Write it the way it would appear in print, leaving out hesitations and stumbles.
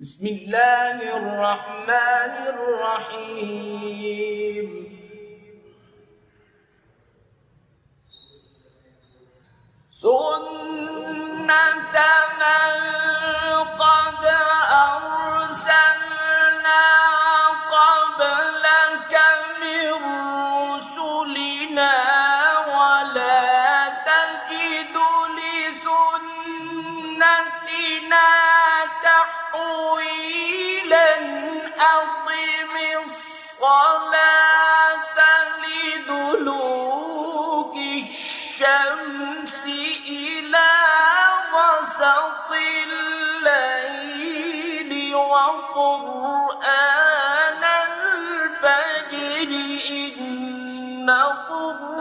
بسم الله الرحمن الرحيم. سنة من قد أرسلنا قبلك من رسلنا ولا تجد لسنتنا تحويلا. أقم الصلاة لدلوك الشمس إلى غسق الليل وقرآن الفجر إن قرآن